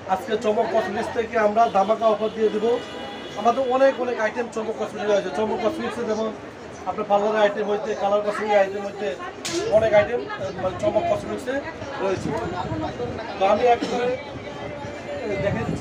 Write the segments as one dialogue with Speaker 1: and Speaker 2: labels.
Speaker 1: আজকে চমক কসমেটিক্স থেকে আমরা ধামাকা অফার দিয়ে দেবো। আমাদের অনেক আইটেম চমক কসমেটিক্স আছে। চমক কসমেটিক্সে যেমন আপনার পার্লারের আইটেম হইতে, কালার কসমেটিক আইটেম হইতে অনেক আইটেম মানে চমক কসমেটিক্সে রয়েছে। তো আমি একবারে দেখে দিচ্ছি।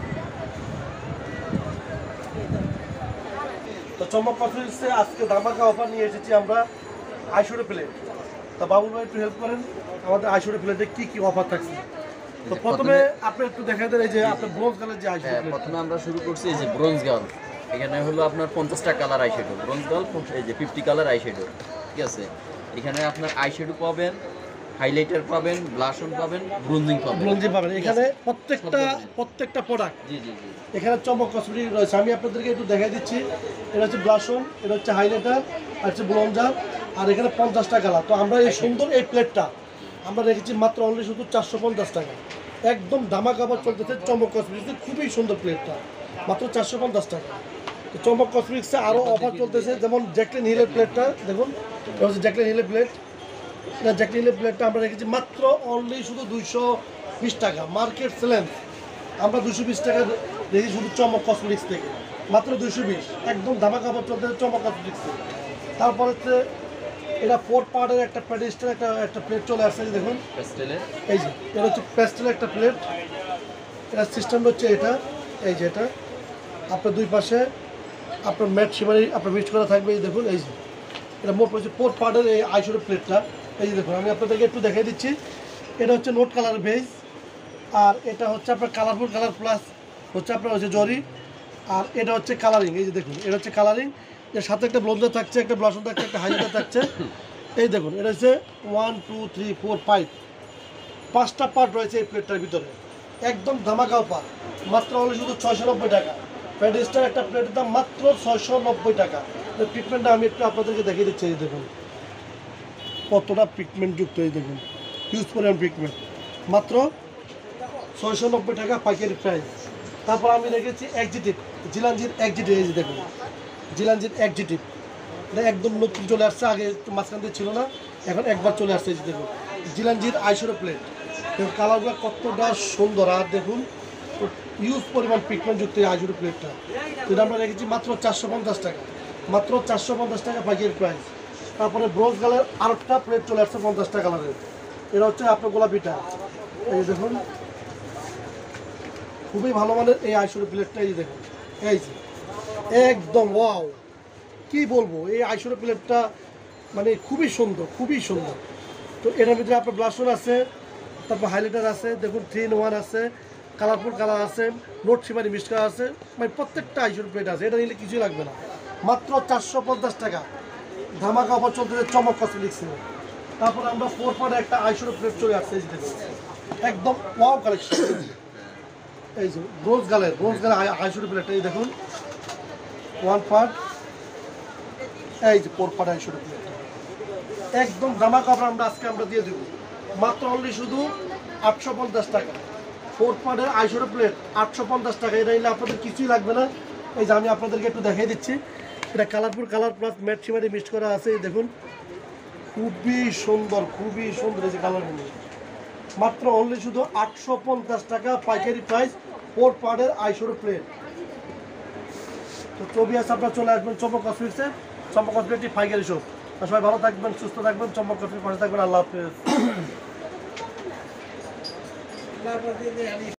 Speaker 1: তো চমক কসমেটিক্সে আজকে ধামাকা অফার নিয়ে এসেছি আমরা আইশ্যাডো প্লেট। তা বাবুল ভাই একটু হেল্প করেন, আমাদের আইশ্যাডো প্লেটে কি কি অফার থাকছে। তো প্রথমে আপনি একটু দেখা দেন এই যে আপনার ব্রোঞ্জ কালার যে আইশ্যাডো প্লেট।
Speaker 2: প্রথমে আমরা শুরু করছি এই যে ব্রোঞ্জ গার্ল। এখানে হলো আপনার 50টা কালার আইশ্যাডো ব্রোঞ্জ গার্ল, এই যে 50 কালার আইশ্যাডো, ঠিক আছে। এখানে আপনার আইশ্যাডো পাবেন, হাইলাইটার পাবেন, ব্লাশ অন পাবেন, ব্রোঞ্জিং পাবেন।
Speaker 1: এখানে প্রত্যেকটা প্রোডাক্ট
Speaker 2: জি জি জি
Speaker 1: এখানে চমক কসমেটিক রয়েছে। আমি আপনাদেরকে একটু দেখাই দিচ্ছি। এটা হচ্ছে ব্লাশ অন, এটা হচ্ছে হাইলাইটার, আর হচ্ছে ব্রোঞ্জার, আর এখানে 50টা কালার। তো আমরা এই সুন্দর এই প্লেটটা আমরা রেখেছি মাত্র অনলি শুধু 450 টাকা। একদম ধামাকা অফার চলতেছে চমক কসমেটিক্সে। খুবই সুন্দর প্লেটটা, মাত্র 450 টাকা। তো চমক কসমেটিক্সে আরও অফার চলতেছে, যেমন জ্যাকলিন হিলের প্লেটটা দেখুন। এটা হচ্ছে জ্যাকলিন হিলের প্লেট। এটা জ্যাকলিন হিলের প্লেটটা আমরা রেখেছি মাত্র অনলি শুধু 220 টাকা। মার্কেট চ্যালেঞ্জ আমরা 220 টাকা রেখেছি শুধু চমক কসমেটিক্স থেকে, মাত্র 220। একদম ধামাকা অফার চলতেছে চমক কসমেটিক্সে। তারপর হচ্ছে এটা 4 পার্টের একটা প্যাডিস্টের একটা প্লেট চলে আসছে দেখুন। এই যে এটা হচ্ছে প্যাস্টেলের একটা প্লেট। এটা সিস্টেমটা হচ্ছে এটা, এই যে এটা আপনার দুই পাশে আপনার ম্যাট শিমারি আপনার মিক্স করা থাকবে। এই দেখুন, এই যে এটা মোট হচ্ছে 4 পার্টের এই আইশ্যাডো প্লেটটা। এই যে দেখুন, আমি আপনাদেরকে একটু দেখাই দিচ্ছি। এটা হচ্ছে নোট কালার বেজ, আর এটা হচ্ছে আপনার কালারফুল কালার প্লাস হচ্ছে আপনার হচ্ছে জরি, আর এটা হচ্ছে কালারিং। এই যে দেখুন, এটা হচ্ছে কালারিং, এর সাথে একটা ব্লঞ্জার থাকছে, একটা ব্লাশন থাকছে, একটা হাইলাইটার থাকছে। এই দেখুন, এটা হচ্ছে 1 2 3 4 5টা পার্ট রয়েছে এই প্লেটটার ভিতরে। একদম ধামাকা অফার, মাত্র হলে শুধু 690 টাকা। প্যাডিস্টার একটা প্লেটের দাম মাত্র 690 টাকা। ট্রিটমেন্টটা আমি একটু আপনাদেরকে দেখিয়ে দিচ্ছি। এই দেখুন কতটা পিগমেন্ট যুক্ত, এই দেখুন হিউজ পরিমাণ পিগমেন্ট, মাত্র 690 টাকা পাইকারি প্রাইস। তারপর আমি রেখেছি এক্সিটিভ, জিলানজির এক্সিটিভ। এই যে দেখুন জিলানজির এক্সিটিভ, এটা একদম নতুন চলে আসছে, আগে মাঝখান দিয়ে ছিল না, এখন একবার চলে আসছে। এই যে দেখুন জিলানজির আইশ্যাডো প্লেট, দেখুন কালারগুলো কতটা সুন্দর, আর দেখুন হিউজ পরিমাণ পিগমেন্ট যুক্ত এই আইশ্যাডো প্লেটটা। এটা আমরা রেখেছি মাত্র 450 টাকা, মাত্র 450 টাকা পাইকারি প্রাইস। তারপরে ব্রোঞ্জ কালার আরেকটা প্লেট চলে আসছে 50টা কালারের। এটা হচ্ছে আপনার গোলাপিটা। এই দেখুন খুবই ভালো মানের এই আইশ্যাডো প্লেটটা। এই দেখুন, এই যে একদম ওয়াও, কি বলবো, এই আইশ্যাডো প্লেটটা মানে খুবই সুন্দর, খুবই সুন্দর। তো এটার ভিতরে আপনার ব্লাশন আছে, তারপর হাইলাইটার আছে, দেখুন 3 in 1 আছে, কালারফুল কালার আছে, নোট শিমারি মিক্স করা আছে, মানে প্রত্যেকটা আইশ্যাডো প্লেট আছে। এটা নিলে কিছুই লাগবে না, মাত্র 450 টাকা। ধামাকা অফার চলতেছে চমক কসমেটিক্সে। তারপর আমরা 4 পার্টের একটা আইশ্যাডো প্লেট চলে আসছে, এই দেখুন একদম ওয়াও কালেকশন। এই যে ব্রোঞ্জ গালের আইশ্যাডো প্লেট, এই দেখুন 1 পার্ট, এই যে 4 পার্ট আইশ্যাডো প্লেট। একদম ধামাকা অফার আমরা দিয়ে দেবো মাত্র অনলি শুধু 850 টাকা। 4 পার্টের আইশ্যাডো প্লেট 850 টাকা। এটা নিলে আপনাদের কিছুই লাগবে না। এই যে আমি আপনাদেরকে একটু দেখিয়ে দিচ্ছি। এটা colourful colour plus matte shimmery mix করা আছে। এই দেখুন খুবই সুন্দর, খুবই সুন্দর এই যে কালারগুলো। মাত্র অনলি শুধু 850 টাকা পাইকারি প্রাইস 4 পার্টের আইশ্যাডো প্লেট। তো ছবি আছে, আপনারা চলে আসবেন চমক কসমেটিক্সে। চমক কসমেটিক পাইকারি শপ। সবাই ভালো থাকবেন, সুস্থ থাকবেন, চমক কসমেটিক পাশে থাকবেন। আল্লাহ হাফেজ।